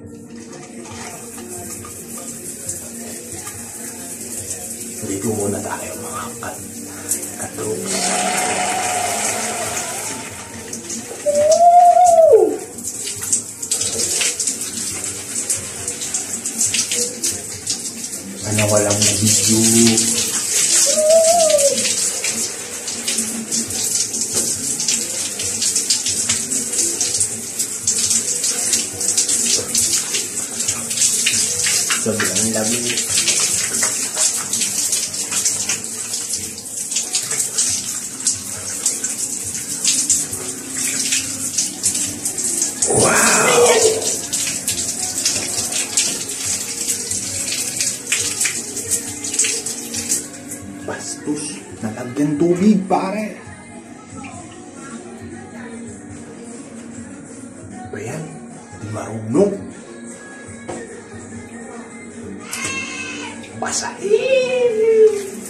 Ligo muna tayo mga katroops. Sana walang video. Sobrang lamig. Wow! Bastos, nalagyan tubig pare. Ba yan? Di marunong. Basahin!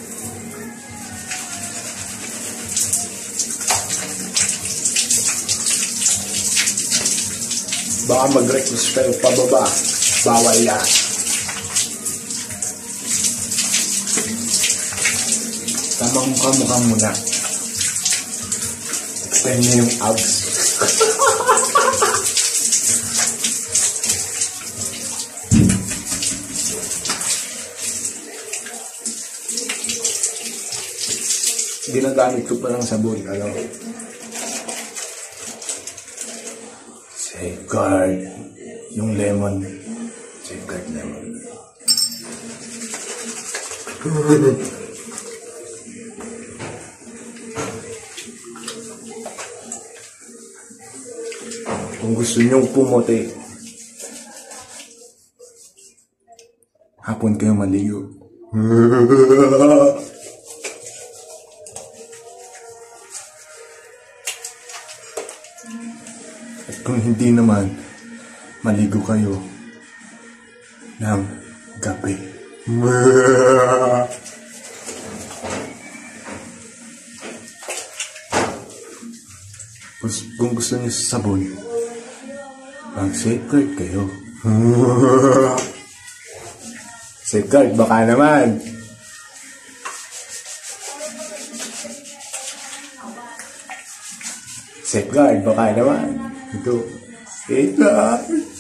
Baka mag-request kayo pababa. Bawal yan. Tamang mukha muna. Extend niyo yung abs. Ginagamit ko pa ng sabon. Ano? Safeguard. Yung lemon. Safeguard lemon. Kung gusto nyong pumote, hapon kayo maligo. At kung hindi naman, maligo kayo ng gabi. Kung gusto niyo sa sabon, mag-safeguard kayo. Safeguard, baka naman. Safeguard, baka naman. Ito. Safeguard.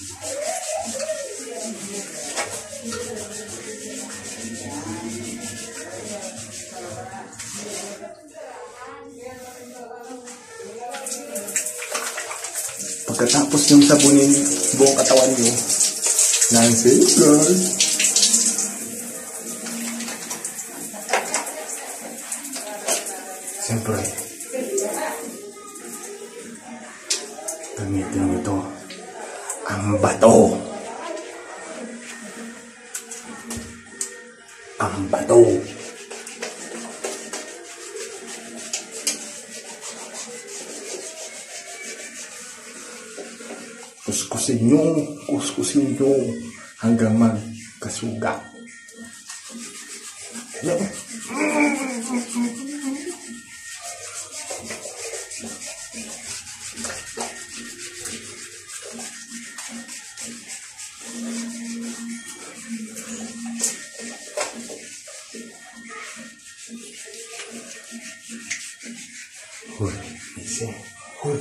Pagkatapos yung sabunin buong katawan nyo, ng safeguard. Siyempre, gamitin mo ito, ang bato. Ang bato. Kuskusin nyo hanggang magkasuga. Hoy, isi. Hoy.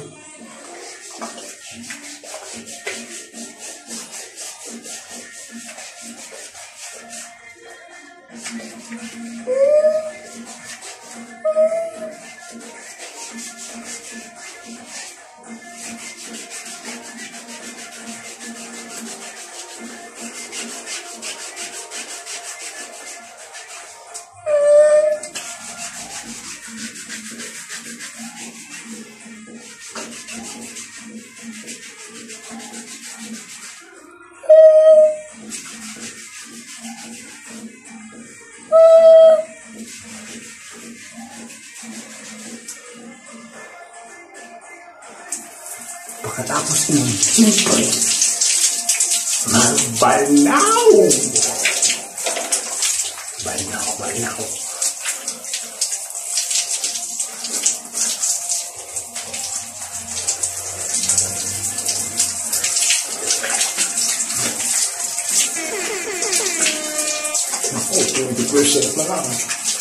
Pagkatapos ng siyempre, magbanaw! Banaw. 1% na lang.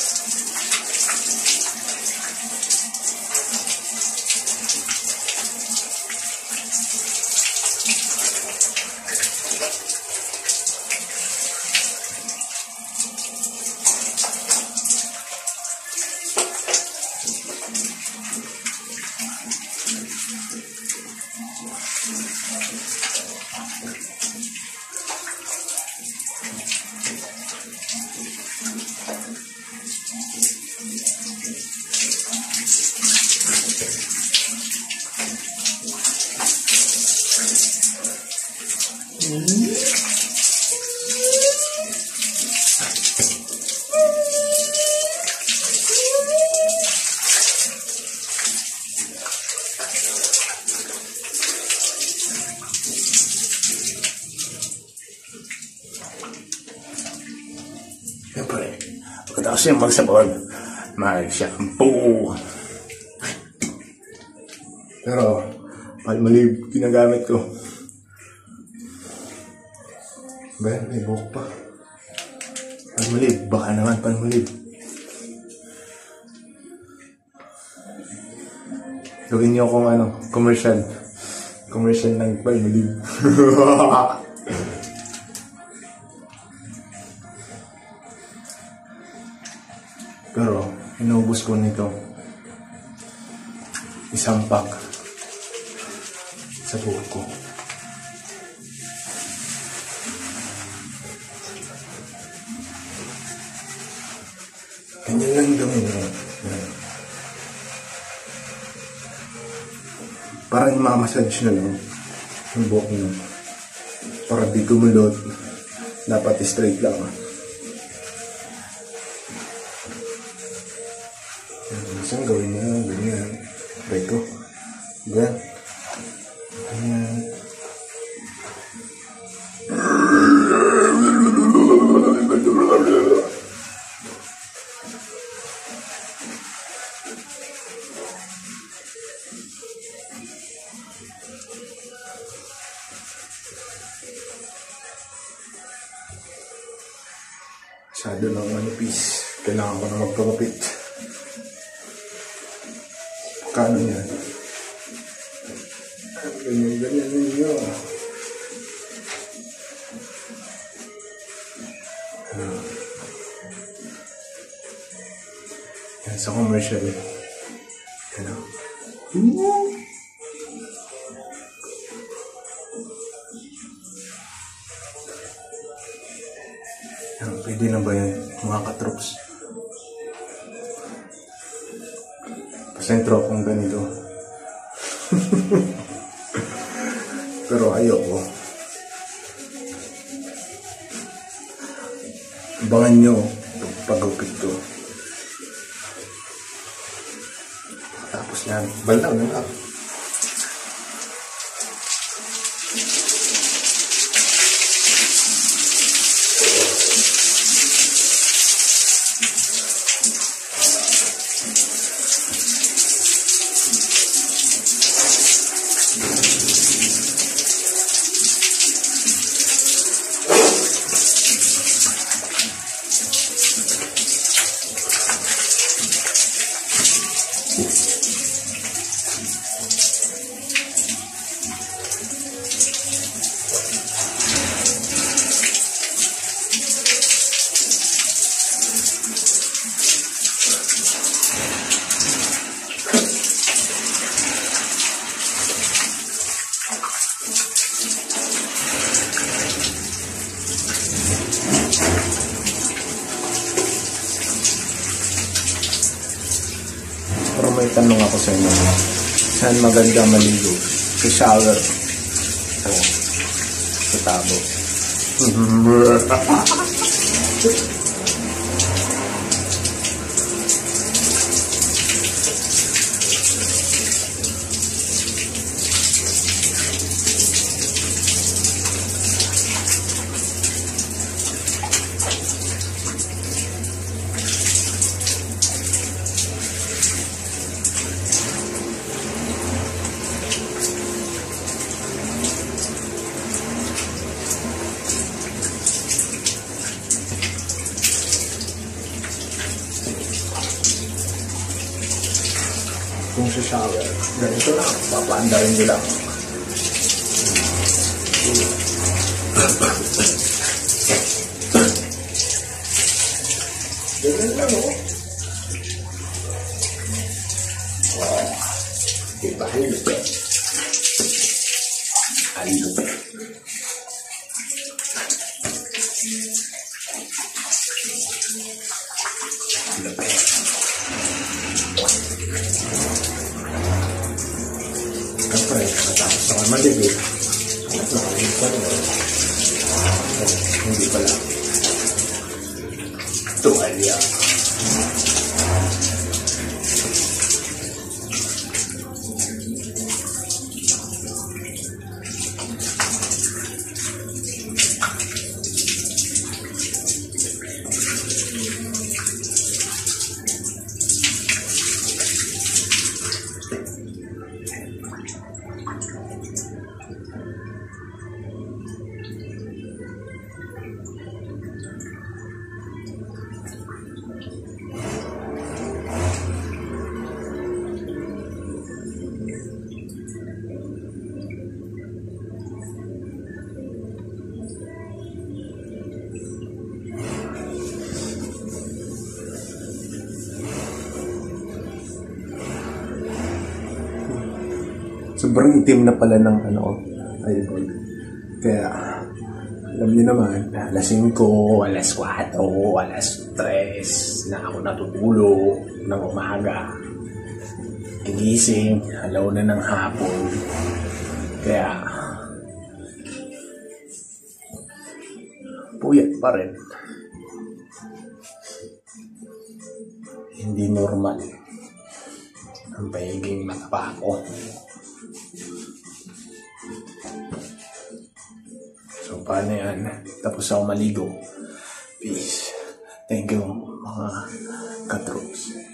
Siyempre, pagkatapos yung magsabon, mag-shampoo. Pero, Palmolive ginagamit ko. Ba, may buhok pa. Palmolive, baka naman Palmolive. Gawin niyo akong commercial. Commercial ng Palmolive. Pero, inubos ko nito. Isang pack sa buhok ko. Ganyan lang gawin mo. Parang mamassage na lang yung buhok mo. Para di gumulot. Dapat straight lang. Isang gawin niya, ganyan. Try ko. Ganyan. Ganyan. Masyado lang manipis. Kailangan ko na magpapapit. Kano yan? Ganyan ninyo. Yan sa commercial. Yan o. Yan, pwede na ba yan mga katroops? Pasentro akong ganito. Pero ayoko. Abangan nyo pag-upit ko. Tapos yan, balaw na lang. Pero may tanong ako sa inyo. Saan maganda maligo? Sa shower o sa tabo? nagsha-shower. Ganito lang, papaandarin nyo lang. Ganyan lang, oh. Wow. Diba, halupin. Halupin. Halupin. Siyempre, natapos ako maligid. At nakaligid pa rin. Hindi pala. Tuwalya. Sobrang itim na pala ng eyeball. Kaya, alam niyo naman, alas 5, alas 4, alas 3 na ako natutulog ng umaga. Gigising, alaw na ng hapon. Kaya, puyat pa rin. Hindi normal ang pagiging mataba ko. So, paano yan? Tapos ako maligo. Peace. Thank you, mga katroops.